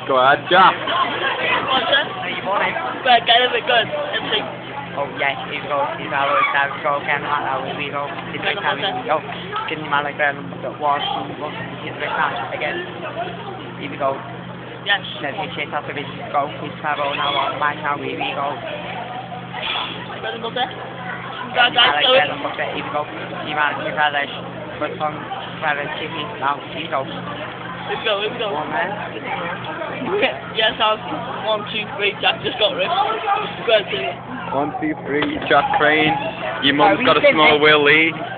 Go ahead, Jack. What's that? Are you morning? Good, get a bit good. Everything. Oh yeah, here we go. Here's our time to go again. Here we go. It's the time here we go. Getting the man like that was here's the time again. Here we go. Yes. Let's get shit off of it. Go. Here's Pablo now on the mic now. Here we go. Bread and butter. I Guys, like go bread in. and butter. Here we go. Here man, here Palace. Put some bread and chicken. Now, here we go. Here we go, here we go. One man. Yes, I've 1, 2, 3, Jack just got ripped. Good, see you. 1, 2, 3, Jack Crane. Your mum's got a small willy.